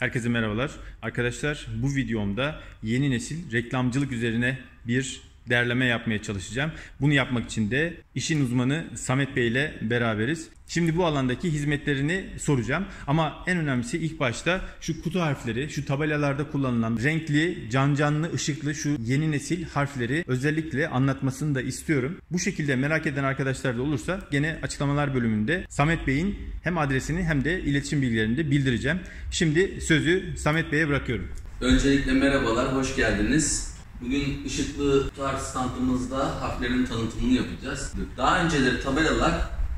Herkese merhabalar. Arkadaşlar bu videomda yeni nesil reklamcılık üzerine bir derleme yapmaya çalışacağım. Bunu yapmak için de işin uzmanı Samet Bey ile beraberiz. Şimdi bu alandaki hizmetlerini soracağım. Ama en önemlisi ilk başta şu kutu harfleri, şu tabelalarda kullanılan renkli, canlı, ışıklı şu yeni nesil harfleri özellikle anlatmasını da istiyorum. Bu şekilde merak eden arkadaşlar da olursa gene açıklamalar bölümünde Samet Bey'in hem adresini hem de iletişim bilgilerini de bildireceğim. Şimdi sözü Samet Bey'e bırakıyorum. Öncelikle merhabalar, hoş geldiniz. Bugün ışıklı kutu harf standımızda harflerin tanıtımını yapacağız. Daha önceleri tabelalar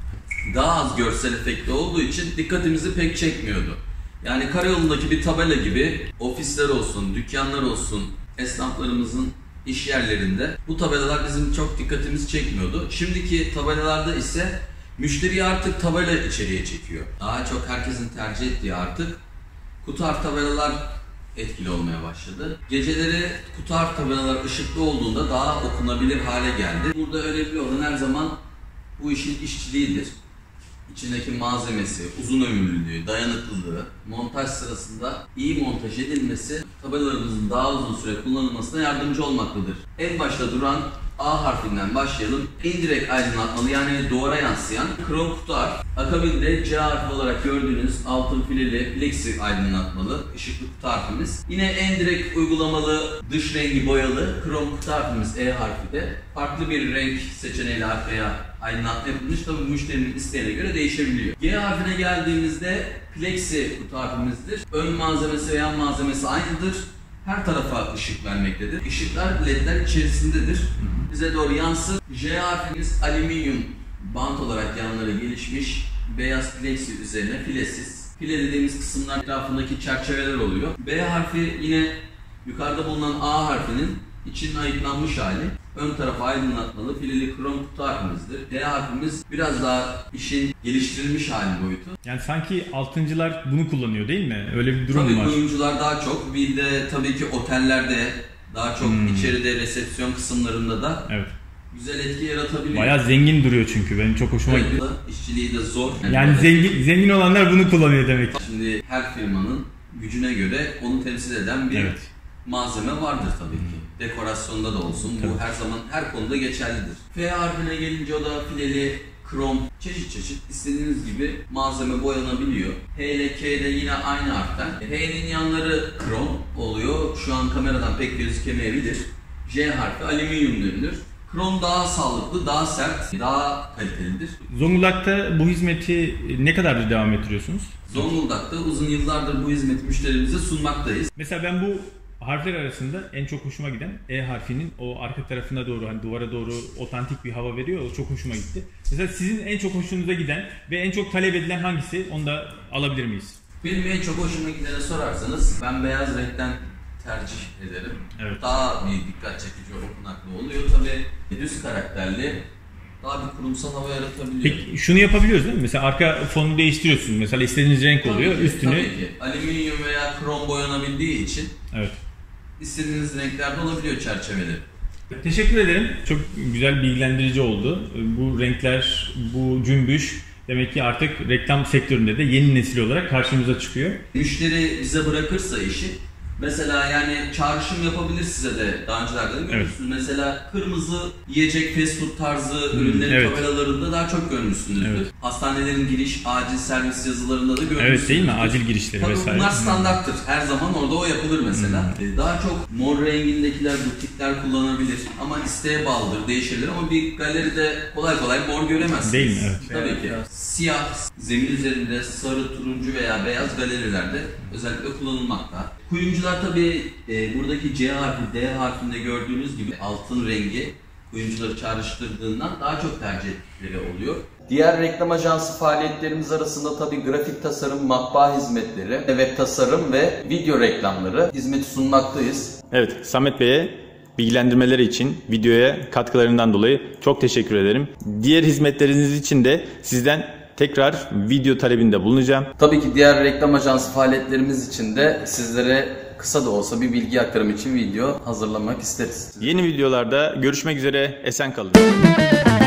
daha az görsel efekti olduğu için dikkatimizi pek çekmiyordu. Yani karayolundaki bir tabela gibi ofisler olsun, dükkanlar olsun, esnaflarımızın iş yerlerinde bu tabelalar bizim çok dikkatimizi çekmiyordu. Şimdiki tabelalarda ise müşteriyi artık tabela içeriye çekiyor. Daha çok herkesin tercih ettiği artık kutu harf tabelalar etkili olmaya başladı. Geceleri kutu harf tabelalar ışıklı olduğunda daha okunabilir hale geldi. Burada önemli olan her zaman bu işin işçiliğidir. İçindeki malzemesi, uzun ömürlülüğü, dayanıklılığı, montaj sırasında iyi montaj edilmesi tabelalarımızın daha uzun süre kullanılmasına yardımcı olmaktadır. En başta duran A harfinden başlayalım. Indirekt aydınlatmalı yani duvara yansıyan krom kutu harf. Akabinde C harfi olarak gördüğünüz altın fileli plexi aydınlatmalı ışıklı kutu harfimiz. Yine en direkt uygulamalı dış rengi boyalı krom kutu harfimiz E harfi de farklı bir renk seçeneğiyle arkaya aydınlatma yapılmış. Tabii müşterinin isteğine göre değişebiliyor. G harfine geldiğimizde plexi kutu harfimizdir. Ön malzemesi ve yan malzemesi aynıdır. Her tarafa ışık vermektedir. Işıklar ledler içerisindedir. Bize doğru yansır. J harfimiz alüminyum bant olarak yanları gelişmiş beyaz plexi üzerine filesiz. File dediğimiz kısımlar etrafındaki çerçeveler oluyor. B harfi yine yukarıda bulunan A harfinin içinin ayıklanmış hali. Ön tarafı aydınlatmalı fileli krom kutu harfimizdir. D harfimiz biraz daha işin geliştirilmiş hali boyutu. Yani sanki altıncılar bunu kullanıyor değil mi? Öyle bir durum var. Tabii kuyumcular daha çok. Bir de tabii ki otellerde daha çok içeride resepsiyon kısımlarında da güzel etki yaratabiliyor. Bayağı zengin duruyor çünkü benim çok hoşuma gitti. İşçiliği de zor. Yani zengin olanlar bunu kullanıyor demek. Şimdi her firmanın gücüne göre onu temsil eden bir malzeme vardır tabii ki. Dekorasyonda da olsun. Bu her zaman her konuda geçerlidir. F harfine gelince o da fileli, krom, çeşit istediğiniz gibi malzeme boyanabiliyor. H ile K'de yine aynı harften. H'nin yanları krom oluyor. Şu an kameradan pek gözükemeyebilir. J harfi alüminyum dönülür. Krom daha sağlıklı, daha sert, daha kalitelidir. Zonguldak'ta bu hizmeti ne kadardır devam ettiriyorsunuz? Zonguldak'ta uzun yıllardır bu hizmeti müşterimize sunmaktayız. Mesela ben bu harfler arasında en çok hoşuma giden E harfinin o arka tarafına doğru hani duvara doğru otantik bir hava veriyor. O çok hoşuma gitti. Mesela sizin en çok hoşunuza giden ve en çok talep edilen hangisi? Onu da alabilir miyiz? Benim en çok hoşuma gidene sorarsanız ben beyaz renkten tercih ederim. Daha bir dikkat çekici, okunaklı oluyor. Tabii düz karakterli daha bir kurumsal hava yaratabiliyor. Peki şunu yapabiliyoruz değil mi? Mesela arka fonunu değiştiriyorsunuz. Mesela istediğiniz renk oluyor. Üstünü... Tabii ki. Alüminyum veya krom boyanabildiği için istediğiniz renklerde olabiliyor çerçeveleri. Teşekkür ederim. Çok güzel bilgilendirici oldu. Bu renkler, bu cümbüş demek ki artık reklam sektöründe de yeni nesil olarak karşımıza çıkıyor. Müşteri bize bırakırsa işi, mesela yani çağrışım yapabilir size de daha öncelerde de görmüşsünüz. Mesela kırmızı yiyecek fast food tarzı ürünlerin tabelalarında daha çok görmüşsünüzdür. Hastanelerin giriş, acil servis yazılarında da görmüşsünüzdür. Evet değil mi? Acil girişleri tabii vesaire. Bunlar standarttır. Her zaman orada o yapılır mesela. Daha çok mor rengindekiler, butikler kullanabilir. Ama isteğe bağlıdır, değişebilir ama bir galeride kolay mor göremezsiniz. Değil mi? Evet. Tabii ki. Siyah, zemin üzerinde sarı, turuncu veya beyaz galerilerde özellikle kullanılmakta. Kuyumcular tabii buradaki C harfi, D harfinde gördüğünüz gibi altın rengi kuyumcuları çağrıştırdığından daha çok tercih ettikleri oluyor. Diğer reklam ajansı faaliyetlerimiz arasında tabii grafik tasarım, matbaa hizmetleri, web tasarım ve video reklamları hizmeti sunmaktayız. Evet, Samet Bey'e bilgilendirmeleri için, videoya katkılarından dolayı çok teşekkür ederim. Diğer hizmetleriniz için de sizden tekrar video talebinde bulunacağım. Tabii ki diğer reklam ajansı faaliyetlerimiz için de sizlere kısa da olsa bir bilgi aktarımı için video hazırlamak isteriz. Yeni videolarda görüşmek üzere, esen kalın.